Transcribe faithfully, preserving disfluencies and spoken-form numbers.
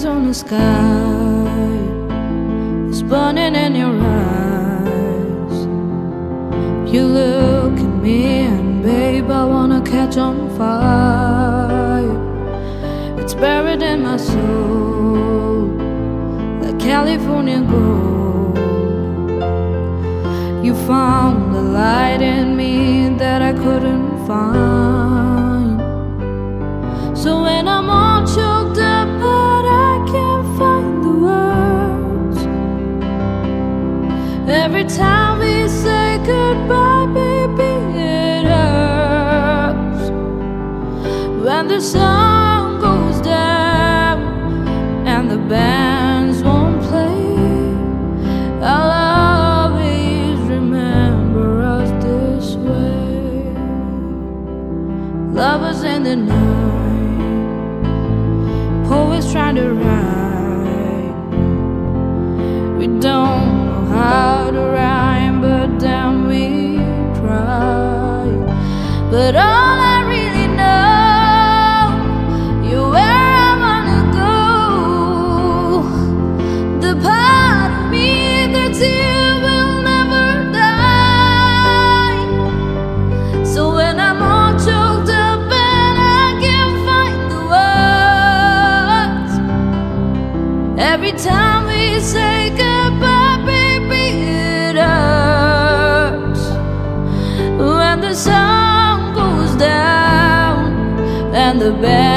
eyes on the sky is burning in your eyes. You look at me and babe, I wanna catch on fire. It's buried in my soul like California gold. You found the light in me that I couldn't find. So when I'm all choked up but I can't find the words, every time we say goodbye, baby, it hurts. When the sun goes down and the bands won't play, I'll always remember us this way. Lovers in the night, poets trying to write. We don't know how to rhyme, but damn we try. But all I really know, you're where I wanna go. The part of me that's here will never die. So when I'm all choked up and I can't find the words, every time we say goodbye, baby, it hurts. When the sun goes down and the band